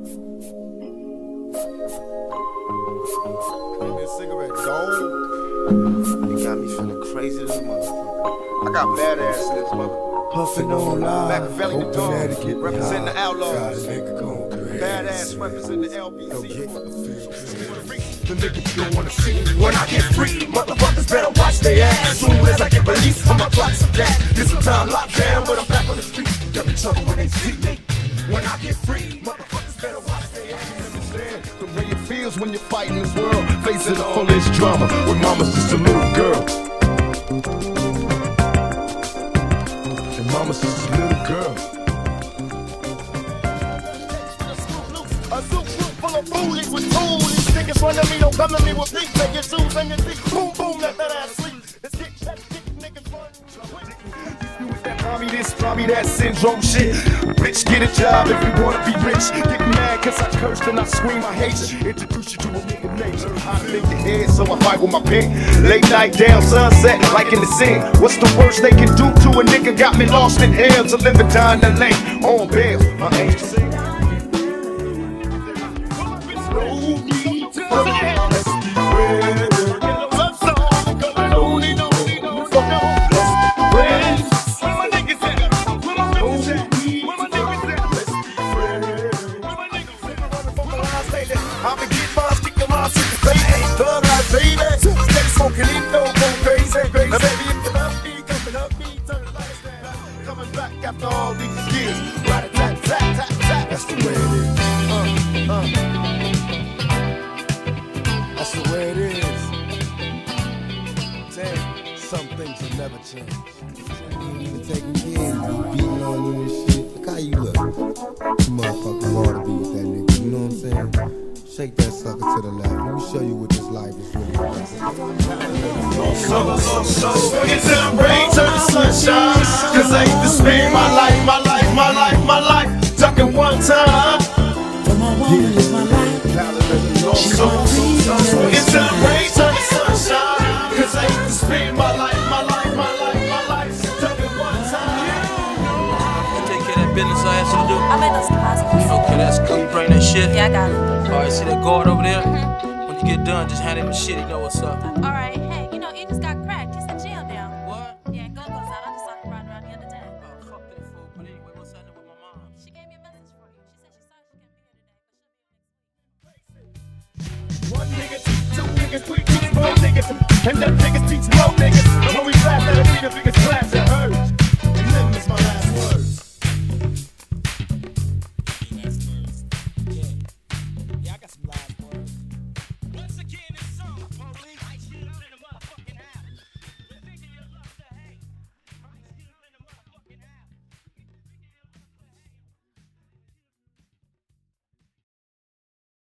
Give me a cigarette, dog. You got me feeling crazy as a motherfucker. I got badass in this mother. Puffin' on live, Machiavelli the dog, representing the outlaws. Badass representing the LBC. The niggas don't wanna see me when I get free. Motherfuckers better watch their ass. Soon as I get released, I'ma clock some gas. Get some time locked down, but I'm back on the street. Got in trouble when they see me. When I get free, motherfuckers better watch their ass. Understand the way it feels when you're fighting this world, facing the fullest drama. When mama's just a little girl. And mama's just a little girl. A soup full of foolies with tools. These niggas run to me, don't come to me with beef. They get shoes and you think boom boom, let that ass sleep. Let's get that dick, niggas run. You with that mommy this, mommy that syndrome shit. Bitch, get a job if you wanna be rich. Get mad cause I cursed and I scream I hate you. Introduce you to a nigga nature. I lick your head so I fight with my pen. Late night down sunset like in the scene. What's the worst they can do to a nigga? Got me lost in hell to live and die in the lane. On bail, my angel. I've been getting my stick to my sister, baby. Thug life, baby. Steady smoking, it don't go crazy. Now, baby, if you love me, coming up me, turn the lights down. Coming back after all these years. Right, tap, tap, tap, tap. That's the way it is. That's the way it is. Damn, some things will never change. You ain't even taking care of you, beating on you and shit. Look how you look. You motherfuckers hard to be with that nigga, you know what I'm saying? Shake that sucker to the left. Let me show you what this life is really about. It's in the rain, turn to sunshine. Cause I hate to spend my life, my life, my life, my life. Ducking one time. For my woman is my life. She's my reason. It's in the rain, turn to sunshine. Cause I hate to spend my life, my life, my life, my life. Ducking one time. You take care of that business I asked you to do? I made those deposits. Okay, that's cool. You bring that shit? Yeah, I got it. Alright, see that guard over there? When you get done, just hand him the shit. He know what's up. Alright, hey, you know, it just got cracked. He's in jail now. What? Yeah, go goes out. I just saw him riding around the other day. Oh, fuck that fool. But anyway, what's happening with my mom? She gave me a message for you. She said she sorry she can't be here today, but she'll be here next week. One nigga teach two niggas, three teach four niggas. And them niggas teach more niggas. And when we laugh at it, we the biggest class.